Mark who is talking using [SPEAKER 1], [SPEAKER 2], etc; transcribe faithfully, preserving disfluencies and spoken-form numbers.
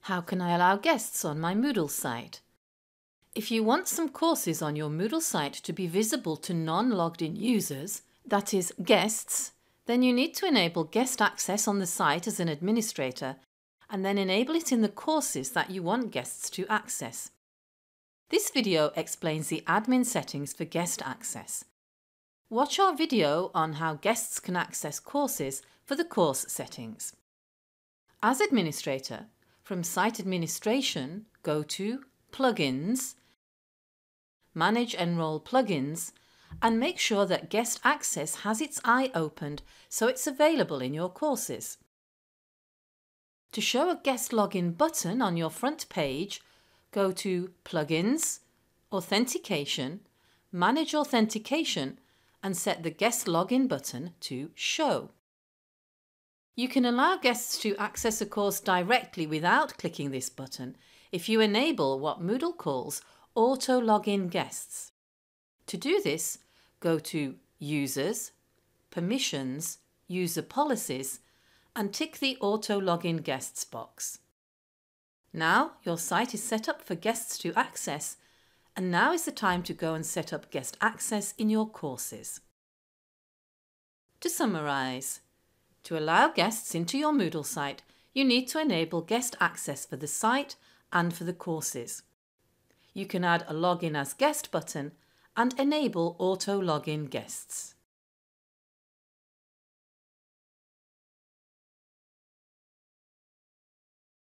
[SPEAKER 1] How can I allow guests on my Moodle site? If you want some courses on your Moodle site to be visible to non-logged in users, that is, guests, then you need to enable guest access on the site as an administrator and then enable it in the courses that you want guests to access. This video explains the admin settings for guest access. Watch our video on how guests can access courses for the course settings. As administrator, from Site Administration, go to Plugins, Manage Enroll Plugins, and make sure that Guest Access has its eye opened so it's available in your courses. To show a guest login button on your front page, go to Plugins, Authentication, Manage Authentication, and set the guest login button to Show. You can allow guests to access a course directly without clicking this button if you enable what Moodle calls Auto Login Guests. To do this, go to Users, Permissions, User Policies, and tick the Auto Login Guests box. Now your site is set up for guests to access, and now is the time to go and set up guest access in your courses. To summarise, to allow guests into your Moodle site, you need to enable guest access for the site and for the courses. You can add a Login as Guest button and enable Auto Login Guests.